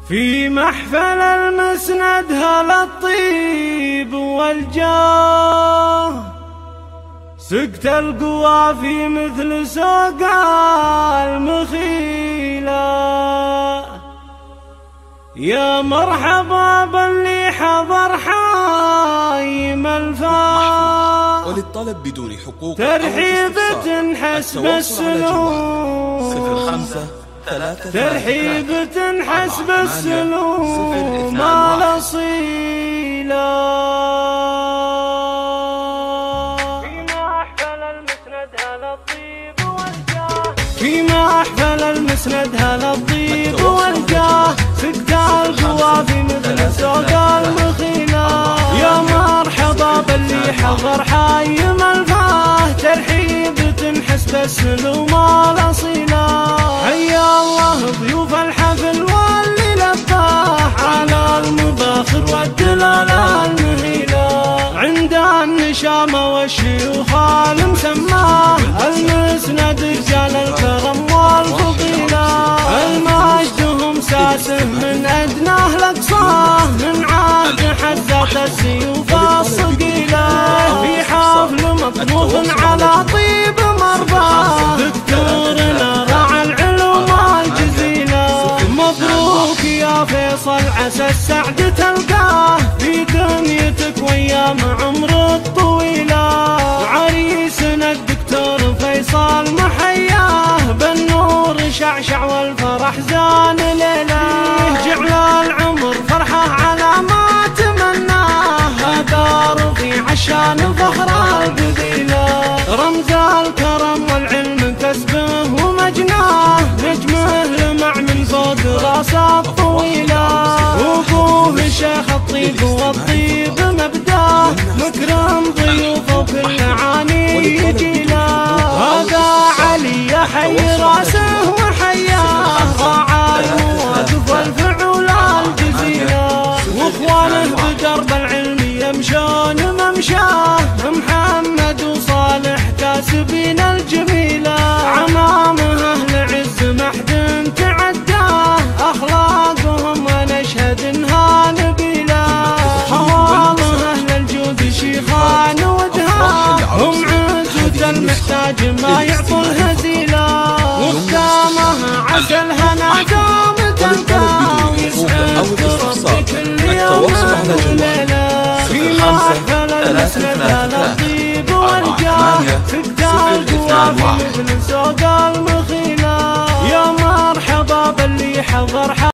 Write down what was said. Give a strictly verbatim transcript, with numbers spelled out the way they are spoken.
في محفل المسند هلا الطيب والجاه، سقت القوافي مثل سوق المخيلة. يا مرحبا باللي حضر حايم الفاه، وللطلب بدون حقوق ترحيبة حسب السلوك، صفر خمسة ترحيبة حسب السلوك ما الأصيلة. في محفل المسند هلا الطيب والجاه، في محفل المسند هلا الطيب والجاه، سقت القوافي مثل سوق المخيلة. يا مرحبا باللي حضر حايم الفاه، ترحيبة حسب السلوك ما الأصيلة. حيا الله ضيوف الحفل واللي لباه، على المباخر والدلالة المهيلة. عند النشامة والشيوخ المسماه، المسند رجال الكرم والفضيلة. المجد هم ساسه من أدناه لأقصاه، من عاد حزات السيوف الصقيلة. في حفل مطبوخ على طيب مرضاه، دكتورنا راعى العلوم الجزيلة. مبروك يا فيصل عسى السعد تلقاه، في دنيتك وايام عمرك طويلة. عريسنا الدكتور فيصل محياه، بالنور شعشع والفرح زان ليله. جعل العمر فرحه على ما تمناه، هذا رفيع عشان ظهر القبيله. رمز الكرم والعلم كسبه ومجناه، نجمه لمع من فوق راسه الطويله. وابوه الشيخ الطيب والطيب مبداه، مكرم ضيوفه وكل عاني يجيله. هذا علي يحيي راسه وحياه، راعى المواقف والفعول الجزيله. واخوانه بدرب العلم يمشون ممشاه، محمد وصالح كاسبين الجميله. عمامه اهل عز محد تعداه، اخلاقهم ونشهد انها نبيله. حوامه اهل الجود شيخان ودهاه، هم عزوز المحتاج ما يعطوا الهزيله. وختامه عسى الهنا دوم تلقاه، ويسعد ربي كل يوم وليله. في محفل المسند هلا الطيب والجاه، سقت القوافي مثل سوق المخيلة. يا مرحبا باللي حضر